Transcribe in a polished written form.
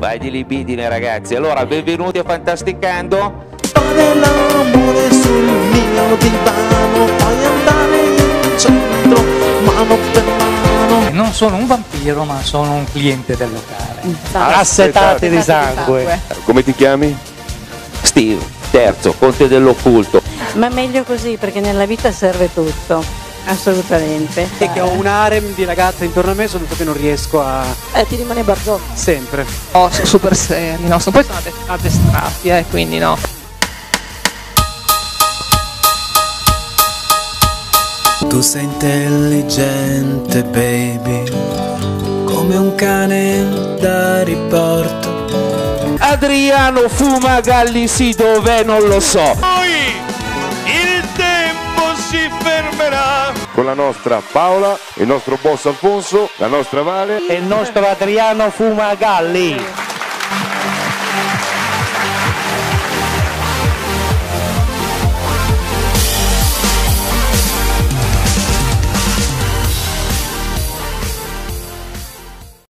Vai di libidine ragazzi. Allora, benvenuti a Fantasticando. Fare l'amore sul mio divano, poi andare in centro, mano per mano. Non sono un vampiro, ma sono un cliente del locale. Assetati di sangue. Come ti chiami? Steve, terzo, conte dell'occulto. Ma meglio così, perché nella vita serve tutto, assolutamente. E che ho un harem di ragazze intorno a me, solo che non riesco a... Ti rimane barzotto. Sempre. Oh, sono super seri, no? Poi sono addestrati, quindi no. Tu sei intelligente, baby, come un cane da riporto. Adriano Fumagalli, sì, dov'è non lo so. Poi il tempo si fermerà. Con la nostra Paola, il nostro boss Alfonso, la nostra Vale E il nostro Adriano Fumagalli.